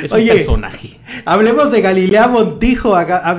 Es un personaje. Hablemos de Galilea Montijo,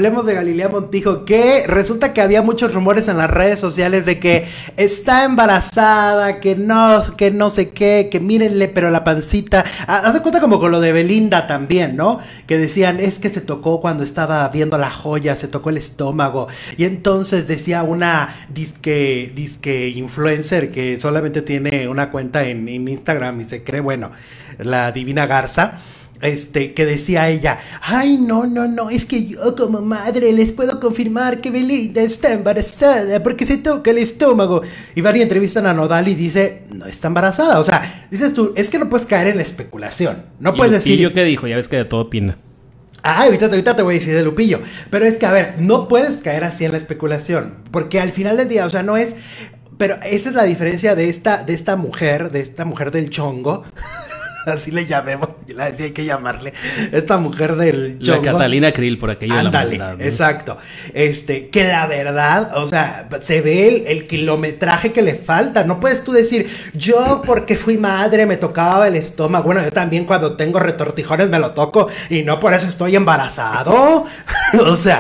que resulta que había muchos rumores en las redes sociales de que está embarazada, que no sé qué, que mírenle, pero la pancita. Haz de cuenta como con lo de Belinda también, ¿no? Que decían, es que se tocó cuando estaba viendo La Joya, se tocó el estómago. Y entonces decía una disque influencer que solamente tiene una cuenta en Instagram y se cree, bueno, la Divina Garza, que decía ella, ay, no, es que yo como madre les puedo confirmar que Belinda está embarazada porque se toca el estómago. Y van y entrevistan a Nodal y dice, no está embarazada. O sea, dices tú, es que no puedes caer en la especulación. No puedes decir... ¿Y yo qué dijo? Ya ves que de todo opina. Ahorita te voy a decir de Lupillo. Pero es que, a ver, no puedes caer así en la especulación. Porque al final del día, o sea, no es... Pero esa es la diferencia de esta mujer del chongo. Así le llamemos, así hay que llamarle. Esta mujer del chongo. La Catalina Krill, por aquello. Ándale, de la maldad, ¿no? Exacto. Que la verdad, o sea, se ve el kilometraje que le falta. No puedes tú decir, yo porque fui madre me tocaba el estómago. Bueno, yo también cuando tengo retortijones me lo toco y no por eso estoy embarazado. O sea,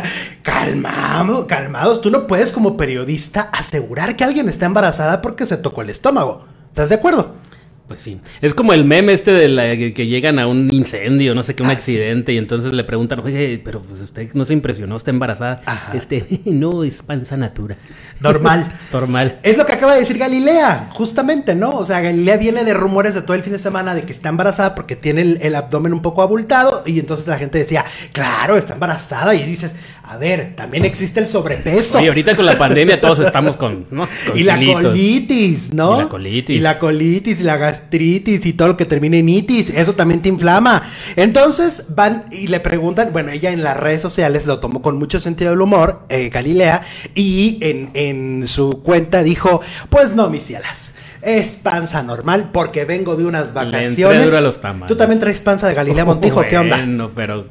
calmados. Tú no puedes como periodista asegurar que alguien está embarazada porque se tocó el estómago. ¿Estás de acuerdo? Pues sí, es como el meme de que llegan a un incendio, no sé qué, un accidente, y entonces le preguntan, oye, pero pues usted no se impresionó, está embarazada. Ajá. No, es panza natura. Normal. Normal. Es lo que acaba de decir Galilea, justamente, ¿no? O sea, Galilea viene de rumores de todo el fin de semana de que está embarazada porque tiene el abdomen un poco abultado, y entonces la gente decía, claro, está embarazada, y dices, a ver, también existe el sobrepeso. Y ahorita con la pandemia todos estamos con, ¿no? Con y la colitis, ¿no? Y la colitis. Y la colitis, y la gastritis, y todo lo que termine en itis, eso también te inflama. Entonces van y le preguntan, bueno, ella en las redes sociales lo tomó con mucho sentido del humor, Galilea, y en su cuenta dijo, pues no, mis cielas, es panza normal porque vengo de unas vacaciones. Le entré duro a los tamales. ¿Tú también traes panza de Galilea Montijo? Bueno, ¿Qué onda? Bueno, pero...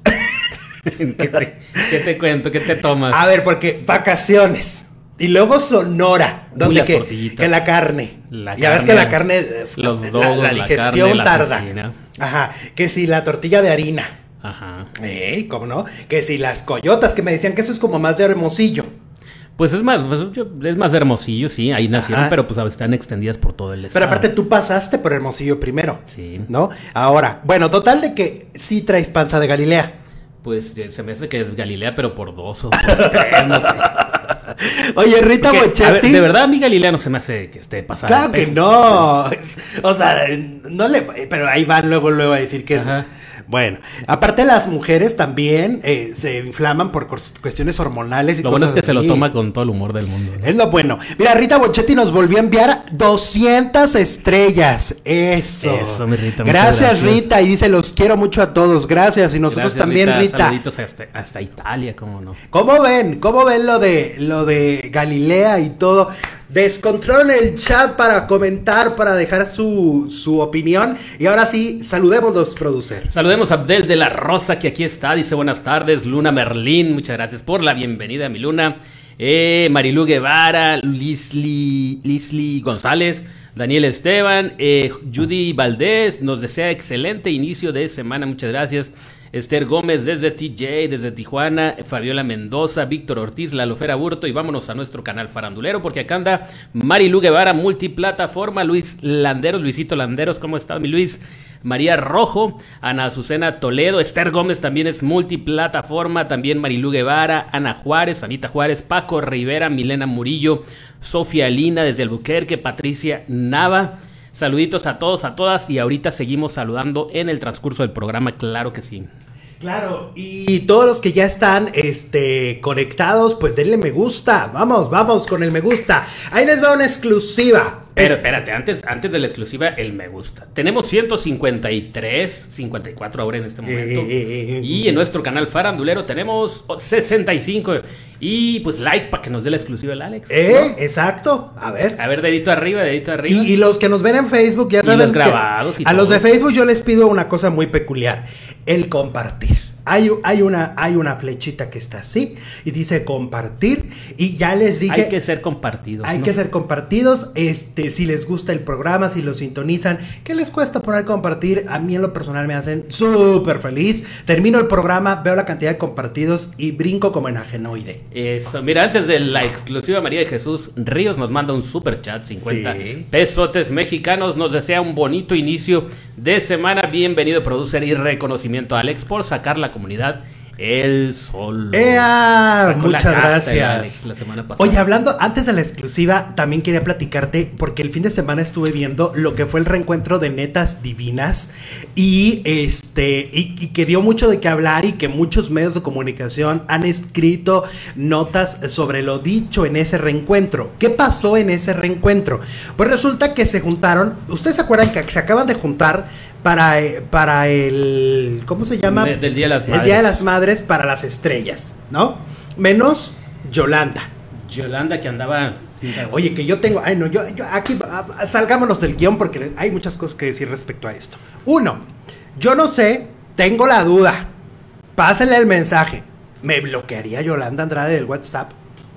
¿Qué te cuento? ¿Qué te tomas? A ver, porque vacaciones. Y luego Sonora, donde que la carne. Ya ves que la carne, los dogos, la digestión tarda. Cecina. Ajá, que si la tortilla de harina. Ajá. ¿Cómo no? Que si las coyotas, que me decían que eso es como más de Hermosillo. Pues es más de Hermosillo, sí, ahí nacieron, ajá, pero pues están extendidas por todo el estado. Pero aparte tú pasaste por Hermosillo primero. Sí. ¿No? Ahora, bueno, total de que sí traes panza de Galilea. Pues se me hace que es Galilea, pero por 2 o por 3, no sé. Oye, Rita Bochetti. A ver, de verdad a mí Galilea no se me hace que esté pasada. Claro que no. O sea, no le... Pero ahí van luego a decir que... Ajá. Bueno, aparte las mujeres también se inflaman por cuestiones hormonales y lo cosas bueno es que así. se lo toma con todo el humor del mundo, ¿no? Es lo bueno. Mira, Rita Bochetti nos volvió a enviar 200 estrellas. Eso, mi Rita. Gracias, Rita. Y dice, los quiero mucho a todos. Gracias. Y nosotros gracias, también, Rita. Saluditos hasta Italia, ¿cómo no? ¿Cómo ven? ¿Cómo ven lo de Galilea y todo? Descontrolen el chat para comentar, para dejar su opinión. Y ahora sí, saludemos los producers. Saludemos a Abdel de la Rosa, que aquí está. Dice buenas tardes, Luna Merlín. Muchas gracias por la bienvenida, mi Luna. Marilú Guevara, Lisli González, Daniel Esteban, Judy Valdés. Nos desea excelente inicio de semana. Muchas gracias. Esther Gómez desde TJ, desde Tijuana, Fabiola Mendoza, Víctor Ortiz, Lalofera Burto, y vámonos a nuestro canal farandulero porque acá anda Marilu Guevara, multiplataforma, Luisito Landeros, ¿cómo estás, mi Luis? María Rojo, Ana Azucena Toledo, Esther Gómez también es multiplataforma, también Marilu Guevara, Ana Juárez, Anita Juárez, Paco Rivera, Milena Murillo, Sofía Lina desde Albuquerque, Patricia Nava. Saluditos a todos, a todas, y ahorita seguimos saludando en el transcurso del programa, claro que sí. Claro, y todos los que ya están conectados, pues denle me gusta. Vamos con el me gusta. Ahí les va una exclusiva. Pero espérate, antes de la exclusiva, el me gusta. Tenemos 54 ahora en este momento. Y en nuestro canal farandulero tenemos 65. Y pues like para que nos dé la exclusiva el Alex, ¿no? Exacto. A ver, dedito arriba. Y los que nos ven en Facebook, ya saben. Y los grabados. A los de Facebook yo les pido una cosa muy peculiar: el compartir. hay una flechita que está así y dice compartir y ya les dije. Hay que ser compartidos. Hay que ser compartidos. Si les gusta el programa, si lo sintonizan, ¿qué les cuesta poner compartir? A mí en lo personal me hacen súper feliz. Termino el programa, veo la cantidad de compartidos y brinco como enagenoide. Eso, mira, antes de la exclusiva, María de Jesús Ríos nos manda un super chat, 50 pesotes mexicanos, nos desea un bonito inicio de semana. Bienvenido, producer, y reconocimiento a Alex por sacar la comunidad él solo. Muchas gracias. Alex, la semana pasada. Oye, hablando antes de la exclusiva, también quería platicarte porque el fin de semana estuve viendo lo que fue el reencuentro de Netas Divinas y que dio mucho de qué hablar y que muchos medios de comunicación han escrito notas sobre lo dicho en ese reencuentro. ¿Qué pasó en ese reencuentro? Pues resulta que se juntaron. ¿Ustedes se acuerdan que se acaban de juntar para el ¿cómo se llama? Del Día de las Madres. El Día de las Madres para las estrellas, ¿no? Menos Yolanda. Yolanda que andaba... Oye, que yo tengo... Ay, no, yo aquí... Salgámonos del guión porque hay muchas cosas que decir respecto a esto. Uno, yo no sé, tengo la duda. Pásenle el mensaje. ¿Me bloquearía Yolanda Andrade del WhatsApp?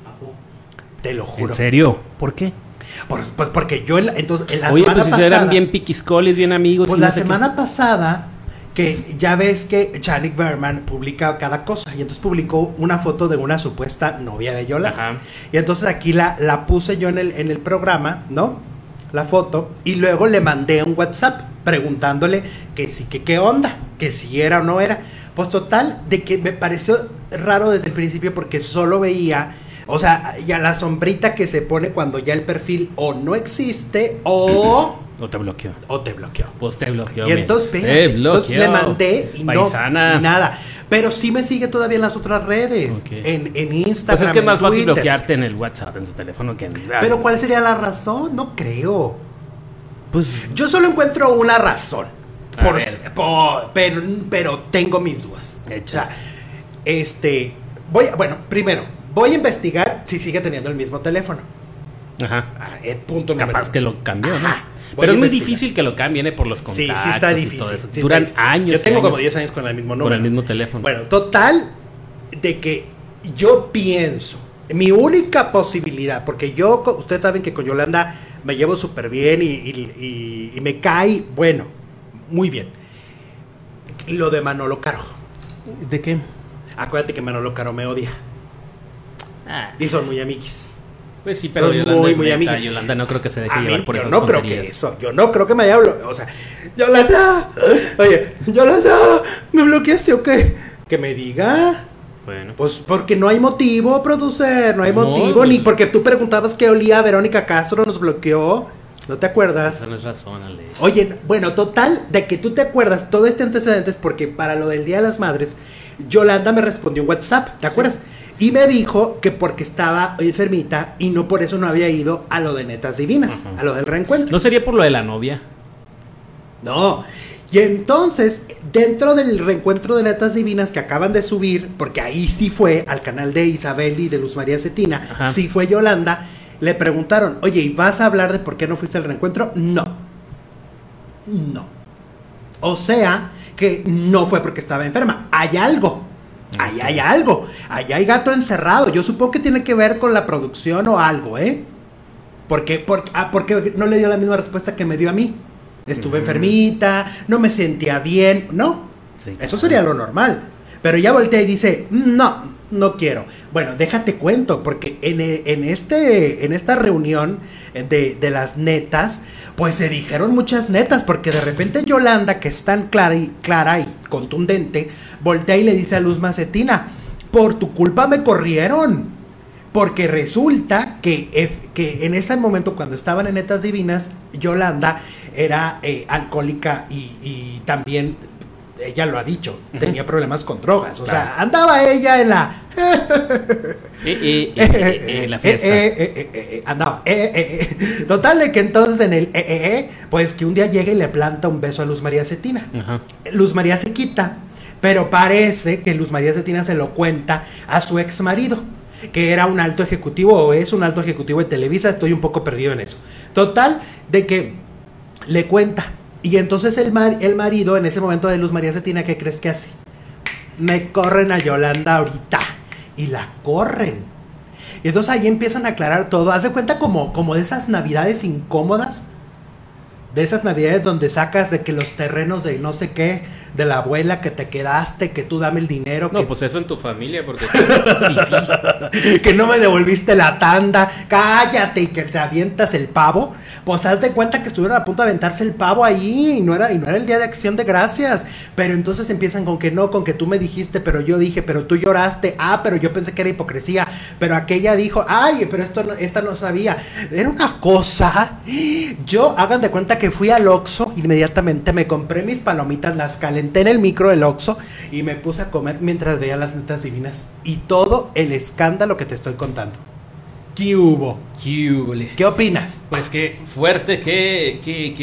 Te lo juro. ¿En serio? ¿Por qué? Pues porque yo entonces en la Oye, semana pues si pasada, eran bien piquiscoles, bien amigos. pues y la no sé semana pasada, que ya ves que Chanik Berman publica cada cosa, y entonces publicó una foto de una supuesta novia de Yolanda. Ajá. Y entonces aquí la puse yo en el programa, ¿no? La foto, y luego le mandé un WhatsApp preguntándole que sí, que qué onda, que si era o no era. Pues total, de que me pareció raro desde el principio porque solo veía... O sea, ya la sombrita que se pone cuando ya el perfil o no existe o te bloqueó. O te bloqueó. Pues te bloqueó. Y entonces, entonces le mandé y paisana. No, nada. Pero sí me sigue todavía en las otras redes. Okay. En Instagram. Pues es que es más fácil Twitter. bloquearte en el WhatsApp, en tu teléfono que en... Pero ¿cuál sería la razón? No creo. Pues yo solo encuentro una razón. Pero tengo mis dudas. Echa. O sea, primero. Voy a investigar si sigue teniendo el mismo teléfono. Ajá. Punto número. Capaz que lo cambió, ¿no? Ajá. Pero es muy difícil que lo cambien por los contactos. Sí, está difícil. Y todo eso. Sí, Duran está años. Yo tengo años como 10 años con el mismo número. Con el mismo teléfono. Bueno, total, de que yo pienso, mi única posibilidad, porque ustedes saben que con Yolanda me llevo súper bien y me cae, bueno, muy bien. Lo de Manolo Caro. ¿De qué? Acuérdate que Manolo Caro me odia. Y son muy amiguis. Pues sí, pero son Yolanda muy neta. Yolanda no creo que se deje llevar por yo esas no creo tonterías. que eso. Yo no creo que me haya bloqueado. O sea, Yolanda. Oye, Yolanda, ¿me bloqueaste o qué? Que me diga. Bueno. Pues porque no hay motivo, producer. No hay motivo. Pues, ni porque tú preguntabas qué olía Verónica Castro, nos bloqueó. ¿No te acuerdas? Esa no es razón, Ale. Oye, bueno, total, de que tú te acuerdas todo este antecedente es porque para lo del Día de las Madres, Yolanda me respondió en WhatsApp, ¿te acuerdas? Y me dijo que porque estaba enfermita y no por eso no había ido a lo de Netas Divinas, a lo del reencuentro. ¿No sería por lo de la novia? No. Y entonces, dentro del reencuentro de Netas Divinas que acaban de subir, porque ahí sí fue al canal de Isabel y de Luz María Cetina, Ajá. sí fue Yolanda, le preguntaron, oye, ¿y vas a hablar de por qué no fuiste al reencuentro? No. O sea, que no fue porque estaba enferma. Hay algo. Ahí hay algo. Ahí hay gato encerrado. Yo supongo que tiene que ver con la producción o algo, ¿eh? Porque no le dio la misma respuesta que me dio a mí. Estuve enfermita, no me sentía bien. No, Sí, eso sería lo normal. Pero ya voltea y dice, no quiero. Bueno, déjate cuento, porque en esta reunión de las netas, pues se dijeron muchas netas, porque de repente Yolanda, que es tan clara y contundente, voltea y le dice a Luz Macetina, por tu culpa me corrieron. Porque resulta que en ese momento, cuando estaban en Netas Divinas, Yolanda era alcohólica y también, ella lo ha dicho, tenía problemas con drogas. O sea, andaba ella en la... la fiesta. Andaba. Total de que entonces en el... pues que un día llega y le planta un beso a Luz María Cetina. Ajá. Luz María se quita, pero parece que Luz María Cetina se lo cuenta a su ex marido, que era un alto ejecutivo o es un alto ejecutivo de Televisa. Estoy un poco perdido en eso. Total, de que le cuenta. Y entonces el marido, en ese momento de Luz María Cetina, ¿qué crees que hace? me corren a Yolanda ahorita. Y la corren. Y entonces ahí empiezan a aclarar todo. Haz de cuenta como de esas navidades incómodas. De esas navidades donde sacas de que los terrenos de no sé qué, de la abuela que te quedaste, que tú dame el dinero. No, que... pues eso en tu familia, porque... sí. Que no me devolviste la tanda, cállate, y que te avientas el pavo. Pues haz de cuenta que estuvieron a punto de aventarse el pavo ahí y no era el día de Acción de Gracias. Pero entonces empiezan con que no, con que tú me dijiste, pero yo dije, pero tú lloraste. Ah, pero yo pensé que era hipocresía. Pero aquella dijo, ay, pero esta no sabía. Era una cosa. Yo, hagan de cuenta que fui al Oxxo, inmediatamente me compré mis palomitas, las calenté en el micro del Oxxo y me puse a comer mientras veía las netas divinas. Y todo el escándalo que te estoy contando. ¿Qué hubo? ¿Qué opinas? Pues qué fuerte, qué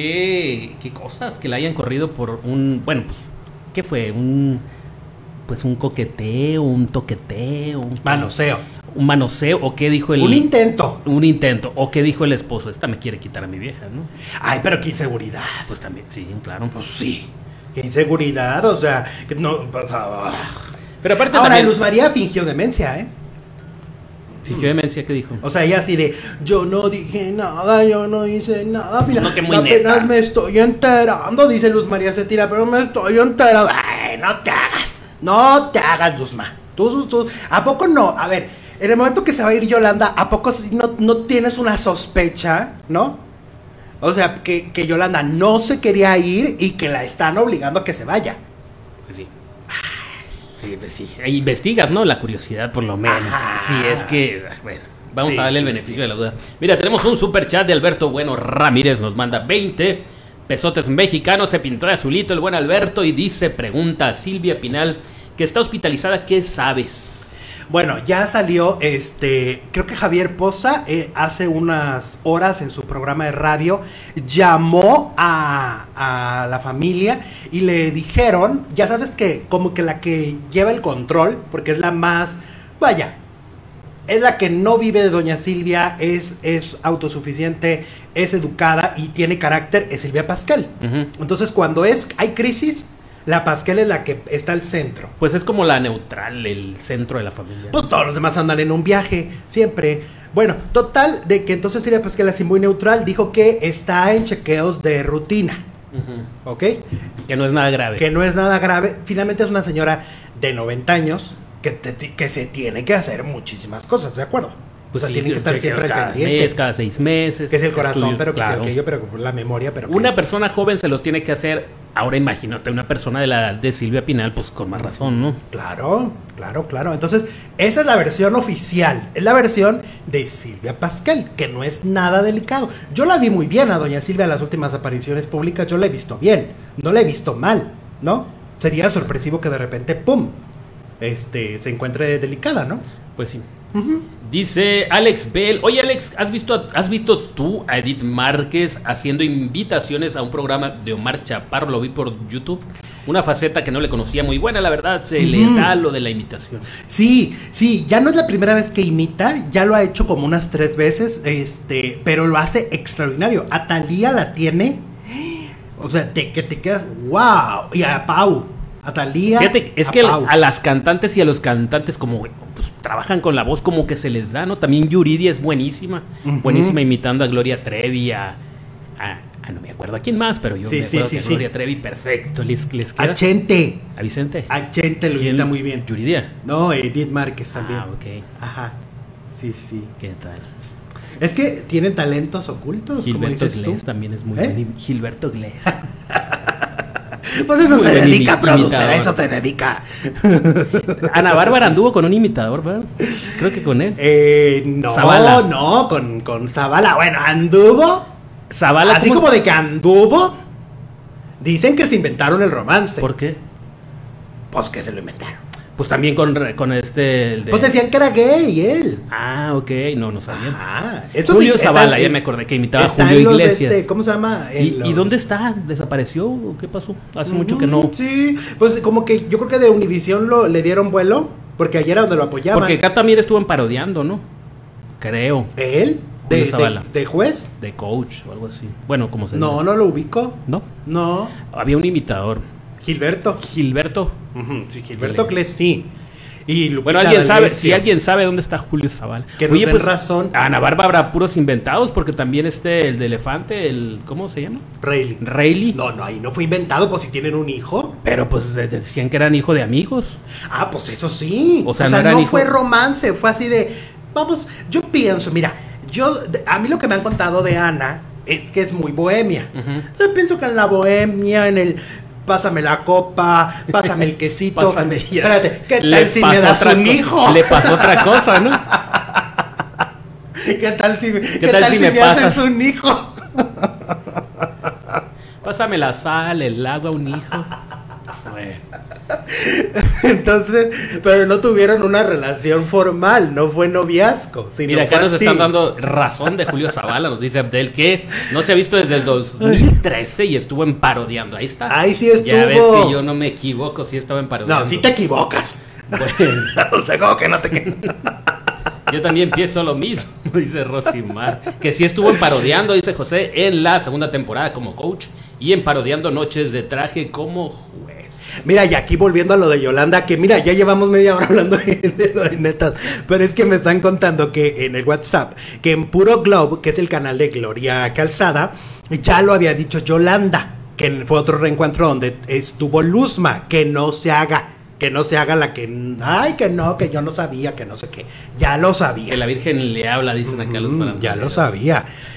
cosas que la hayan corrido por un... Bueno, pues, ¿qué fue? Un coqueteo, un toqueteo. Manoseo. Un manoseo, o qué dijo el... Un intento. Un intento, o qué dijo el esposo. Esta me quiere quitar a mi vieja, ¿no? Ay, pero qué inseguridad. Pues también, sí, claro. Pues sí. Qué inseguridad, o sea... Que no, o sea... Pero aparte ahora, también... Luz María fingió demencia, ¿eh? ¿Fingió demencia? ¿Qué dijo? O sea, ella así de, yo no dije nada, yo no hice nada, mira, no, que muy apenas neta. me estoy enterando, dice Luz María Cetira, pero me estoy enterando. Ay, no te hagas, Luzma. Tú, ¿a poco no? A ver, en el momento que se va a ir Yolanda, ¿a poco no tienes una sospecha, no? O sea, que Yolanda no se quería ir y que la están obligando a que se vaya. Pues sí. Sí, pues sí. Investigas, ¿no? La curiosidad, por lo menos. Ajá. Sí, es que... Bueno, vamos Sí, a darle el sí, beneficio sí. de la duda. Mira, tenemos un super chat de Alberto Bueno Ramírez. Nos manda 20 pesotes mexicanos. Se pintó de azulito el buen Alberto y dice, pregunta a Silvia Pinal, que está hospitalizada, ¿qué sabes? Bueno, ya salió, creo que Javier Poza hace unas horas en su programa de radio llamó a la familia y le dijeron, ya sabes que como que la que lleva el control, porque es la más, vaya, es la que no vive de doña Silvia, es autosuficiente, es educada y tiene carácter, es Silvia Pasquel. Uh-huh. Entonces cuando hay crisis, la Pasquel es la que está al centro. Pues es como la neutral, el centro de la familia. Pues todos los demás andan en un viaje, siempre. Bueno, total, de que entonces Silvia Pasquel, así muy neutral, dijo que está en chequeos de rutina. Uh-huh. ¿Ok? Que no es nada grave. Que no es nada grave. Finalmente es una señora de 90 años que se tiene que hacer muchísimas cosas, ¿de acuerdo? Pues o sea, sí, tienen que estar chequeos siempre cada pendientes. mes, cada 6 meses. Que es el corazón, estudio, pero que claro. es el aquello, pero la memoria, pero Una persona joven se los tiene que hacer. Ahora imagínate, una persona de la edad de Silvia Pinal, pues con más razón, ¿no? Claro. Entonces, esa es la versión oficial. Es la versión de Silvia Pasquel, que no es nada delicado. Yo la vi muy bien a doña Silvia en las últimas apariciones públicas. Yo la he visto bien. No la he visto mal, ¿no? Sería sorpresivo que de repente, ¡pum!, se encuentre delicada, ¿no? Pues sí. Uh-huh. Dice Alex Bell, oye Alex, ¿has visto tú a Edith Márquez haciendo invitaciones a un programa de Omar Chaparro? Lo vi por YouTube. Una faceta que no le conocía, muy buena, la verdad, se le da lo de la imitación. Sí, ya no es la primera vez que imita, ya lo ha hecho como unas 3 veces, pero lo hace extraordinario. A Thalía la tiene, o sea, que te quedas, wow, y a Pau. A Thalía. Fíjate, es que a las cantantes y a los cantantes como pues, trabajan con la voz como que se les da, ¿no? También Yuridia es buenísima, buenísima imitando a Gloria Trevi, no me acuerdo a quién más, pero yo me acuerdo que a Gloria Trevi, perfecto, les queda. A Chente. ¿A Vicente? A Chente lo imita muy bien. ¿Yuridia? No, Edith Márquez también. Ah, ok. Ajá, sí. ¿Qué tal? Es que tienen talentos ocultos, como Gilberto dices Glés tú. también es muy buen. Gilberto Glés. Pues eso Muy se buen dedica a producir, imitador. eso se dedica. Ana Bárbara anduvo con un imitador, ¿verdad? Creo que con él. No, Zavala. no, con Zavala. Bueno, anduvo. Zavala. Así como de que anduvo. Dicen que se inventaron el romance. ¿Por qué? Pues que se lo inventaron. Pues también con el de... Pues decían que era gay él. Ah, ok, no sabía. Ah, Julio Zavala, ya me acordé que imitaba a está Julio en los, Iglesias. ¿cómo se llama? ¿Y dónde está? ¿Desapareció? ¿O qué pasó? Hace mucho que no. Sí, pues como que yo creo que de Univisión le dieron vuelo, porque ayer era donde lo apoyaban. Porque acá también estuvo parodiando, ¿no? Creo. ¿Él? Julio Zavala. ¿De juez? De coach o algo así. Bueno, como se No, dice. no lo ubico. ¿No? No. Había un imitador. Gilberto. Gilberto. Sí, Gilberto Cles, sí. Y Lupita Bueno, alguien sabe, D'Alessio. si alguien sabe dónde está Julio Zavala. Que nos den razón. Ana Bárbara puros inventados, porque también el de Elefante, ¿cómo se llama? Rayleigh. Rayleigh. No, ahí no fue inventado, pues si tienen un hijo. Pero pues decían que eran hijo de amigos. Ah, pues eso sí. O sea, no fue romance, fue así de, vamos, yo pienso, mira, a mí lo que me han contado de Ana es que es muy bohemia. Yo pienso que en la bohemia, en el pásame la copa, pásame el quesito. Pásame ya. Espérate, ¿qué tal si me das un hijo? Le pasó otra cosa, ¿no? ¿Qué tal si me me haces un hijo? Pásame la sal, el agua, un hijo. Bueno. Entonces, pero no tuvieron una relación formal, no fue noviazgo. Mira, acá nos están dando razón de Julio Zavala, nos dice Abdel que no se ha visto desde el 2013 y estuvo en Parodiando. Ahí está. Ahí sí estuvo. Ya ves que yo no me equivoco, sí estaba en Parodiando. No, sí te equivocas. Bueno. O sea, ¿cómo que no te Yo también pienso lo mismo, dice Rosimar. Que sí estuvo en Parodiando, dice José, en la segunda temporada como coach y en Parodiando Noches de Traje como juez. Mira, y aquí volviendo a lo de Yolanda, que mira, ya llevamos media hora hablando de lo de netas, pero es que me están contando que en el WhatsApp, que en Puro Globe, que es el canal de Gloria Calzada, ya lo había dicho Yolanda, que fue otro reencuentro donde estuvo Luzma, que no se haga la que, ay, que no, que yo no sabía, que no sé qué, ya lo sabía. Que la Virgen le habla, dicen acá los faranduleros. Ya lo sabía.